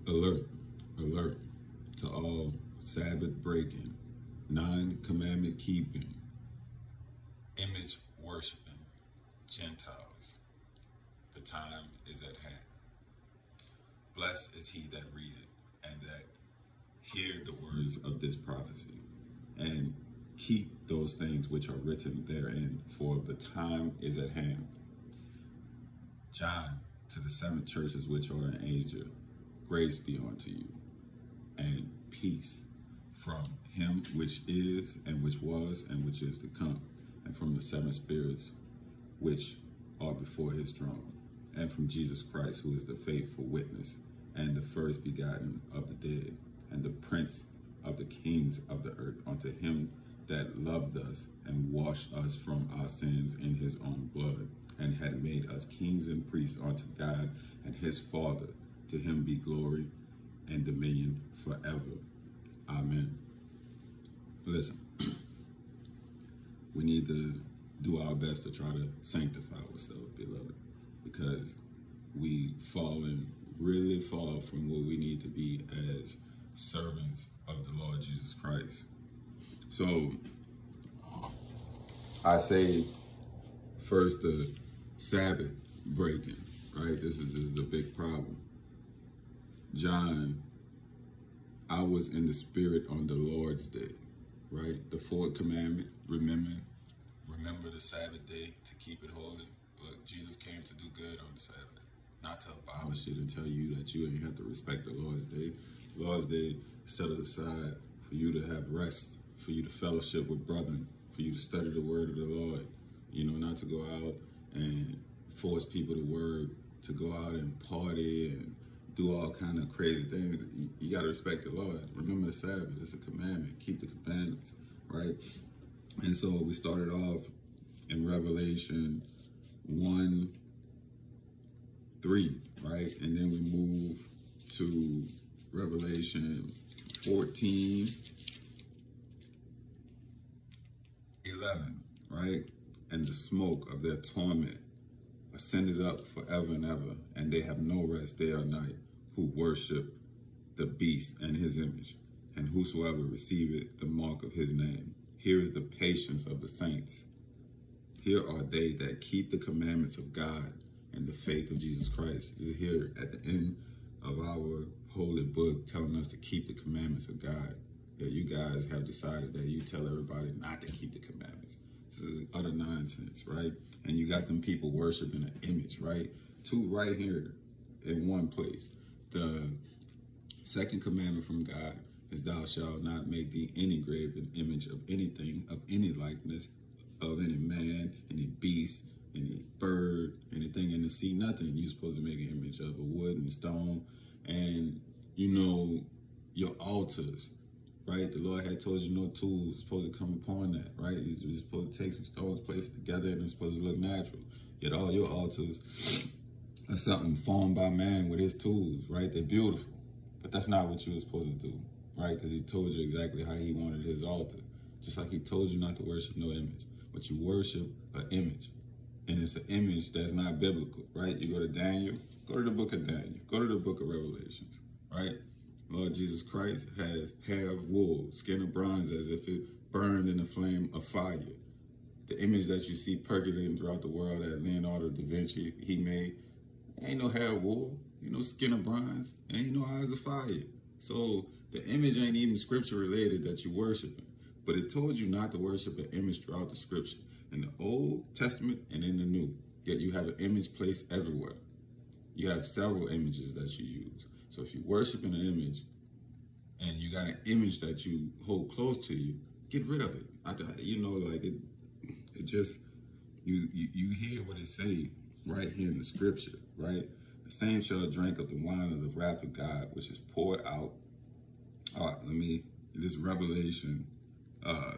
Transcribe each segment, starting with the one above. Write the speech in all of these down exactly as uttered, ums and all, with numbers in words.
Alert, alert to all Sabbath breaking, non-commandment keeping, image worshiping Gentiles. The time is at hand. Blessed is he that readeth, and that hear the words of this prophecy, and keep those things which are written therein, for the time is at hand. John, to the seven churches which are in Asia, grace be unto you, and peace from him which is, and which was, and which is to come, and from the seven spirits which are before his throne, and from Jesus Christ, who is the faithful witness, and the first begotten of the dead, and the prince of the kings of the earth, unto him that loved us, and washed us from our sins in his own blood, and had made us kings and priests unto God and his Father. To him be glory and dominion forever. Amen. Listen, we need to do our best to try to sanctify ourselves, beloved, because we fallen really far from where we need to be as servants of the Lord Jesus Christ. So I say first the Sabbath breaking, right? This is this is a big problem. John, I was in the spirit on the Lord's day, right? The fourth commandment, remember, remember the Sabbath day to keep it holy. Look, Jesus came to do good on the Sabbath, not to abolish it and tell you that you ain't have to respect the Lord's day. The Lord's day set it aside for you to have rest, for you to fellowship with brethren, for you to study the word of the Lord, you know, not to go out and force people to work, to go out and party and do all kind of crazy things. You, you got to respect the Lord. Remember the Sabbath. It's a commandment. Keep the commandments, right? And so we started off in Revelation one, three, right? And then we move to Revelation fourteen, eleven, right? And the smoke of their torment ascended up forever and ever, and they have no rest day or night, who worship the beast and his image, and whosoever receiveth the mark of his name. Here is the patience of the saints. Here are they that keep the commandments of God and the faith of Jesus Christ. Is here at the end of our holy book telling us to keep the commandments of God. That you guys have decided that you tell everybody not to keep the commandments. This is utter nonsense, right? And you got them people worshiping an image, right? Two right here in one place. The second commandment from God is thou shalt not make thee any graven image of anything, of any likeness, of any man, any beast, any bird, anything in the sea, nothing. You're supposed to make an image of a wood and stone. And, you know, your altars, right? The Lord had told you no tools are supposed to come upon that, right? You're supposed to take some stones, place it together, and it's supposed to look natural. Yet all your altars are something formed by man with his tools, right? They're beautiful. But that's not what you were supposed to do, right? Because he told you exactly how he wanted his altar. Just like he told you not to worship no image. But you worship an image. And it's an image that's not biblical, right? You go to Daniel, go to the book of Daniel, go to the book of Revelations, right? Lord Jesus Christ has hair of wool, skin of bronze, as if it burned in a flame of fire. The image that you see percolating throughout the world that Leonardo da Vinci, he made, ain't no hair of wool, ain't no skin of bronze, ain't no eyes of fire. So the image ain't even scripture related that you're worshiping. But it told you not to worship an image throughout the scripture, in the Old Testament and in the New. Yet you have an image placed everywhere. You have several images that you use. So if you worship an image and you got an image that you hold close to you, get rid of it. I, you know, like it, it just, you, you, you hear what it say right here in the scripture, right? The same shall drink of the wine of the wrath of God, which is poured out. All right, let me, this Revelation uh,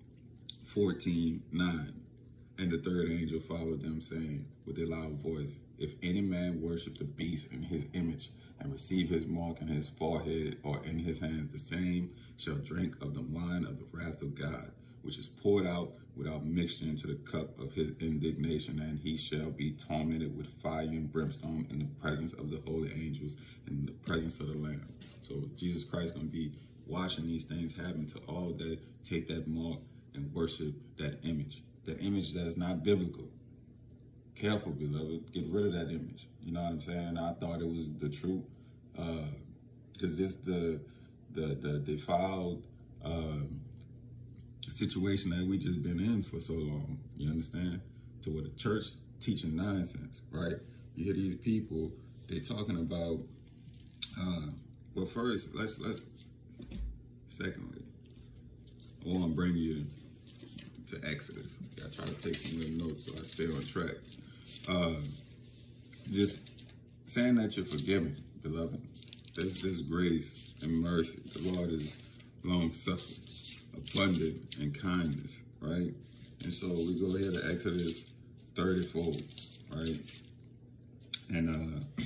fourteen, nine. And the third angel followed them, saying with a loud voice, if any man worship the beast in his image, and receive his mark in his forehead or in his hands, the same shall drink of the wine of the wrath of God, which is poured out without mixture into the cup of his indignation, and he shall be tormented with fire and brimstone in the presence of the holy angels, in the presence of the Lamb. So Jesus Christ is going to be watching these things happen to all that take that mark and worship that image. That image that is not biblical. Careful, beloved. Get rid of that image. You know what I'm saying? I thought it was the truth. Because uh, this the the the defiled uh, situation that we just been in for so long. You understand? To where the church teaching nonsense, right? You hear these people, they talking about uh, well first, let's let's secondly, I want to bring you to Exodus. I try to take some little notes so I stay on track. Uh, just saying that you're forgiven, beloved. There's this grace and mercy. The Lord is long-suffering, abundant in kindness, right? And so we go here to Exodus thirty-four, right? And uh,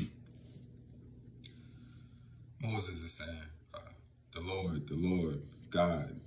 Moses is saying, uh, the Lord, the Lord God,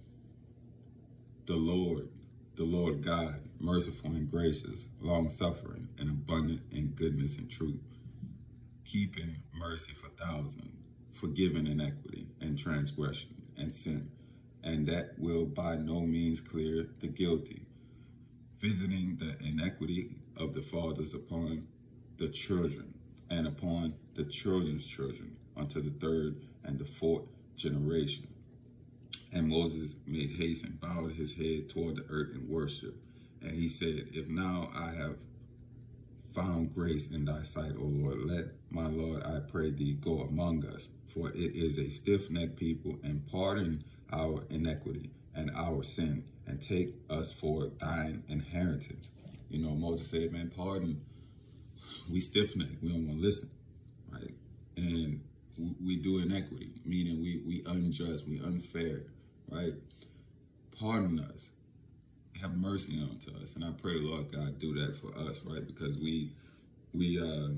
the Lord, the Lord God, merciful and gracious, long-suffering and abundant in goodness and truth, keeping mercy for thousands, forgiving iniquity and transgression and sin, and that will by no means clear the guilty, visiting the iniquity of the fathers upon the children and upon the children's children unto the third and the fourth generation. And Moses made haste and bowed his head toward the earth in worship. And he said, if now I have found grace in thy sight, O Lord, let my Lord, I pray thee, go among us. For it is a stiff-necked people, and pardon our iniquity and our sin, and take us for thine inheritance. You know, Moses said, man, pardon, we stiff-necked, we don't want to listen, right? And we do inequity, meaning we, we unjust, we unfair, right? Pardon us, have mercy unto us. And I pray the Lord God do that for us, right? Because we, we uh,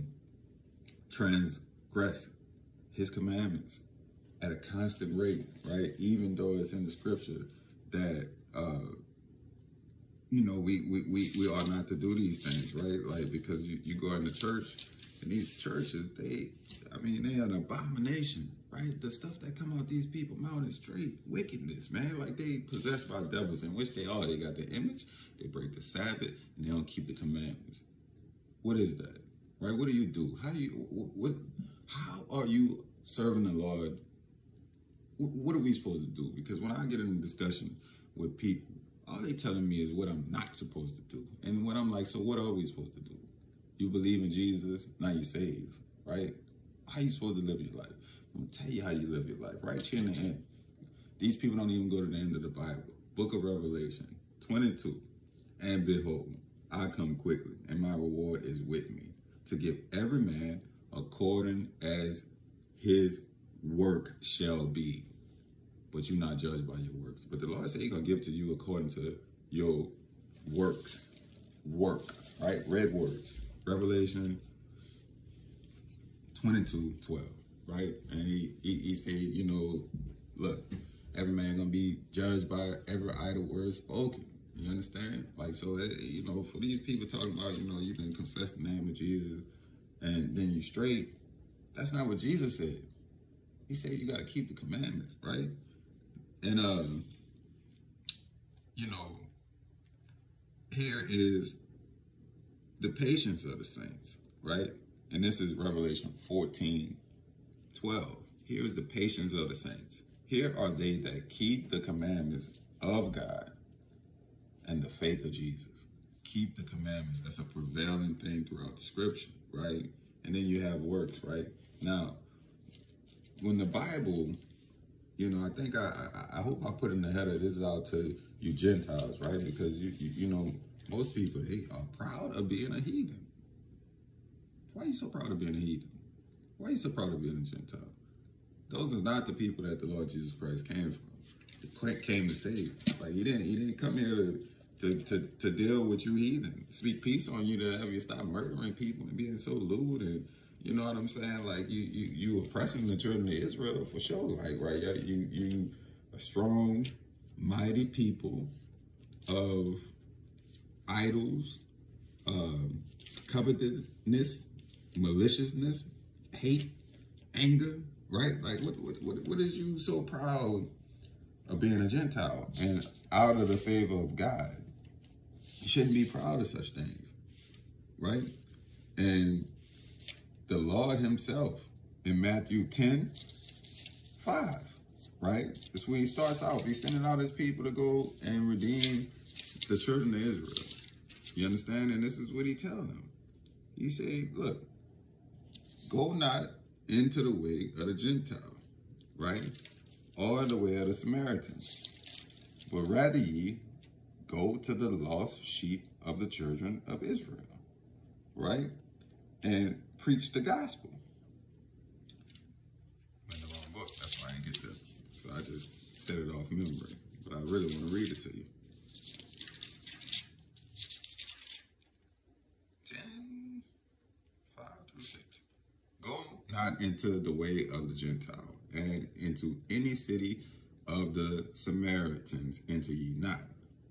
transgress his commandments at a constant rate, right? Even though it's in the scripture that, uh, you know, we, we, we, we are not to do these things, right? Like, because you, you go into church, and these churches, they, I mean, they are an abomination, right? The stuff that come out these people mouth is straight wickedness, man. Like, they possessed by devils, in which they are. They got the image, they break the Sabbath, and they don't keep the commandments. What is that, right? What do you do? How do you, what, how are you serving the Lord? What are we supposed to do? Because when I get in a discussion with people, all they telling me is what I'm not supposed to do. And when I'm like, so what are we supposed to do? You believe in Jesus, now you're saved, right? How you supposed to live your life? I'm gonna tell you how you live your life, right here in the end. These people don't even go to the end of the Bible. Book of Revelation, twenty-two. And behold, I come quickly, and my reward is with me, to give every man according as his work shall be. But you're not judged by your works. But the Lord said he's gonna give to you according to your works. Work, right? Red words. Revelation twenty-two twelve, right? And he, he, he said, you know, look, every man gonna be judged by every idle word spoken. You understand? Like, so, it, you know, for these people talking about, you know, you can confess the name of Jesus and then you straight, that's not what Jesus said. He said you got to keep the commandments, right? And, um, you know, here is the patience of the saints, right? And this is Revelation fourteen twelve. Here's the patience of the saints. Here are they that keep the commandments of God and the faith of Jesus. Keep the commandments. That's a prevailing thing throughout the scripture, right? And then you have works, right? Now, when the Bible, you know, I think I, I, I hope I put in the header, this is out to you Gentiles, right? Because, you, you, you know, most people, they are proud of being a heathen. Why are you so proud of being a heathen? Why are you so proud of being a Gentile? Those are not the people that the Lord Jesus Christ came from. He came to save. Like, he didn't, he didn't come here to, to, to, to deal with you heathen. Speak peace on you, to have you stop murdering people and being so lewd, and you know what I'm saying? Like, you, you, you oppressing the children of Israel for sure. Like, right? You, you, a strong, mighty people of idols, um, covetousness, maliciousness, hate, anger, right? Like, what, what, what, what is you so proud of being a Gentile and out of the favor of God? You shouldn't be proud of such things, right? And the Lord himself in Matthew ten, five, right? That's where he starts out. He's sending out his people to go and redeem the children of Israel. You understand? And this is what he telling them. He said, look, go not into the way of the Gentile, right? Or the way of the Samaritans, but rather ye go to the lost sheep of the children of Israel, right? And preach the gospel. I'm in the wrong book, that's why I didn't get that. So I just set it off memory, but I really want to read it to you. ten, five through six. Go not into the way of the Gentile, and into any city of the Samaritans enter ye not,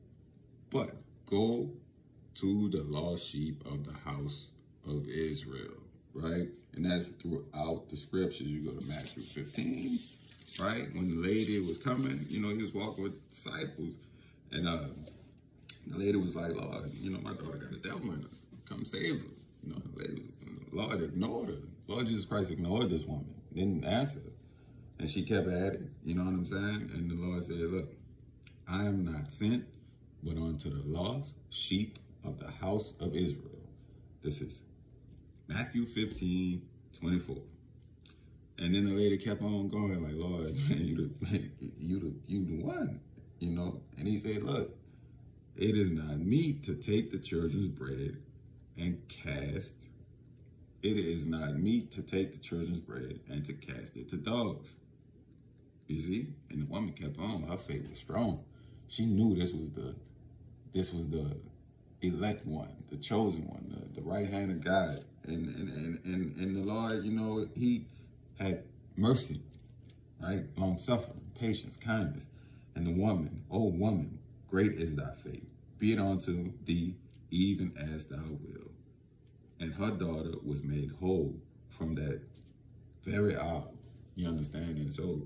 but go to the lost sheep of the house of Israel, right? And that's throughout the scriptures. You go to Matthew fifteen, right? When the lady was coming, you know, he was walking with disciples, and uh, the lady was like, Lord, you know, my daughter got a devil in her. Come save her. You know, the lady, Lord ignored her. Lord Jesus Christ ignored this woman, didn't answer. And she kept at it, you know what I'm saying? And the Lord said, look, I am not sent, but unto the lost sheep of the house of Israel. This is Matthew fifteen, twenty-four. And then the lady kept on going like, Lord, man, you the, you the, you the one, you know? And he said, look, it is not meet to take the children's bread and cast, it is not meet to take the children's bread and to cast it to dogs. You see? And the woman kept on. Her faith was strong. She knew this was the, this was the elect one, the chosen one, the, the right hand of God. And, and, and, and, and the Lord, you know, he had mercy, right? Long suffering, patience, kindness. And the woman, oh woman, great is thy faith. Be it unto thee even as thou wilt. And her daughter was made whole from that very hour. You understand? And so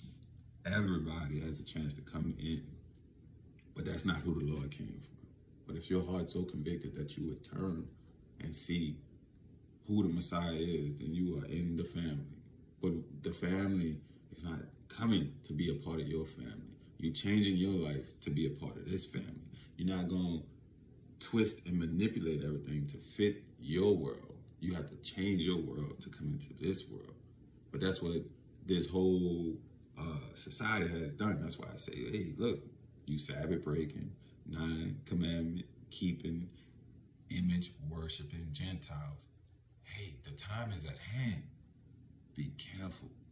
everybody has a chance to come in. But that's not who the Lord came for. But if your heart's so convicted that you would turn and see who the Messiah is, then you are in the family. But the family is not coming to be a part of your family. You're changing your life to be a part of this family. You're not going to twist and manipulate everything to fit your world. You have to change your world to come into this world. But that's what this whole uh, society has done. That's why I say, hey, look, you Sabbath breaking, nine commandment keeping, image worshiping Gentiles. Hey, the time is at hand. Be careful.